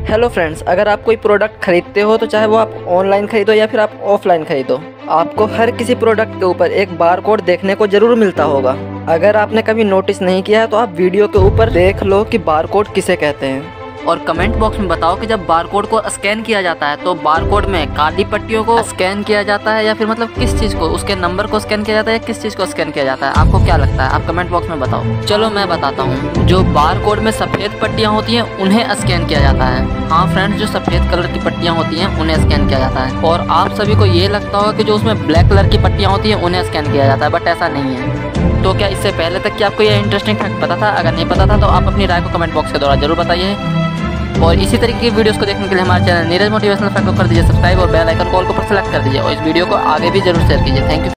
Hello friends, अगर आप कोई प्रोडक्ट खरीदते हो तो चाहे वो आप ऑनलाइन खरीदो या फिर आप ऑफलाइन खरीदो, आपको हर किसी प्रोडक्ट के ऊपर एक बार कोड देखने को जरूर मिलता होगा। अगर आपने कभी नोटिस नहीं किया है तो आप वीडियो के ऊपर देख लो कि बार कोड किसे कहते हैं। और कमेंट बॉक्स में बताओ कि जब बारकोड को स्कैन किया जाता है तो बारकोड में काली पट्टियों को स्कैन किया जाता है या फिर मतलब किस चीज़ को, उसके नंबर को स्कैन किया जाता है या किस चीज़ को स्कैन किया जाता है। आपको क्या लगता है? आप कमेंट बॉक्स में बताओ। चलो मैं बताता हूँ। जो बारकोड में सफ़ेद पट्टियाँ होती हैं उन्हें स्कैन किया जाता है। हाँ फ्रेंड्स, जो सफ़ेद कलर की पट्टियाँ होती हैं उन्हें स्कैन किया जाता है। और आप सभी को ये लगता होगा कि जो उसमें ब्लैक कलर की पट्टियाँ होती हैं उन्हें स्कैन किया जाता है, बट ऐसा नहीं है। तो क्या इससे पहले तक कि आपको यह इंटरेस्टिंग फैक्ट पता था? अगर नहीं पता था तो आप अपनी राय को कमेंट बॉक्स के द्वारा जरूर बताइए। और इसी तरीके की वीडियोस को देखने के लिए हमारे चैनल नीरज मोटिवेशनल फैक्ट को कर दीजिए सब्सक्राइब और बेल आइकन कॉल को पर सेलेक्ट कर दीजिए और इस वीडियो को आगे भी जरूर शेयर कीजिए। Thank you.